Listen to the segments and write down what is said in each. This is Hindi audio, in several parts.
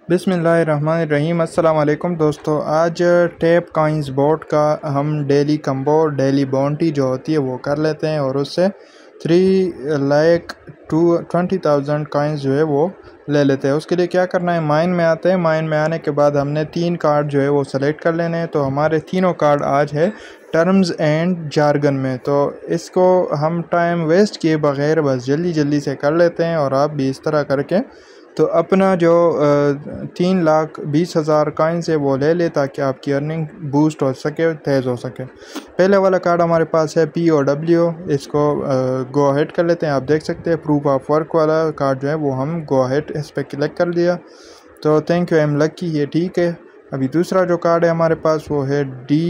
बिस्मिल्लाहिर्रहमानिर्रहीम। अस्सलाम वालेकुम दोस्तों। आज टैप कॉइन्स बोट का हम डेली कम्बो डेली बाउंटी जो होती है वो कर लेते हैं और उससे 3,20,000 कॉइन्स जो है वो ले लेते हैं। उसके लिए क्या करना है, माइन में आते हैं। माइन में आने के बाद हमने 3 कार्ड जो है वो सेलेक्ट कर लेने हैं। तो हमारे तीनों कार्ड आज है टर्म्स एंड जार्गन में, तो इसको हम टाइम वेस्ट किए बगैर बस जल्दी जल्दी से कर लेते हैं। और आप भी इस तरह करके तो अपना जो 3,20,000 कॉइन्स है वो ले ले, ताकि आपकी अर्निंग बूस्ट हो सके, तेज़ हो सके। पहले वाला कार्ड हमारे पास है POW। इसको गो अहेड कर लेते हैं। आप देख सकते हैं प्रूफ ऑफ वर्क वाला कार्ड जो है वो हम गो अहेड इस पर क्लिक कर दिया। तो thank you, I am lucky, ये ठीक है। अभी दूसरा जो कार्ड है हमारे पास वो है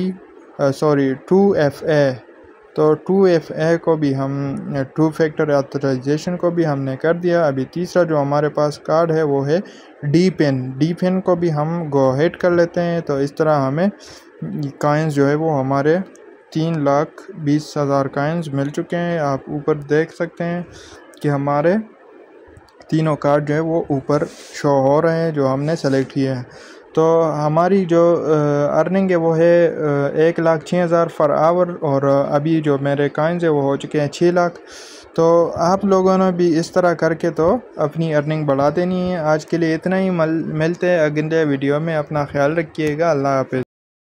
2FA। तो 2FA को भी हम 2 फैक्टर ऑथराइजेशन को भी हमने कर दिया। अभी तीसरा जो हमारे पास कार्ड है वो है D-PIN को भी हम गो अहेड कर लेते हैं। तो इस तरह हमें कॉइन्स जो है वो हमारे 3,20,000 कॉइन्स मिल चुके हैं। आप ऊपर देख सकते हैं कि हमारे तीनों कार्ड जो है वो ऊपर शो हो रहे हैं जो हमने सेलेक्ट किए हैं। तो हमारी जो अर्निंग है वो है 1,06,000 पर आवर। और अभी जो मेरे कॉइन्स है वो हो चुके हैं 6 लाख। तो आप लोगों ने भी इस तरह करके तो अपनी अर्निंग बढ़ा देनी है। आज के लिए इतना ही, मिलते हैं अगले वीडियो में। अपना ख्याल रखिएगा। अल्लाह हाफ़िज़।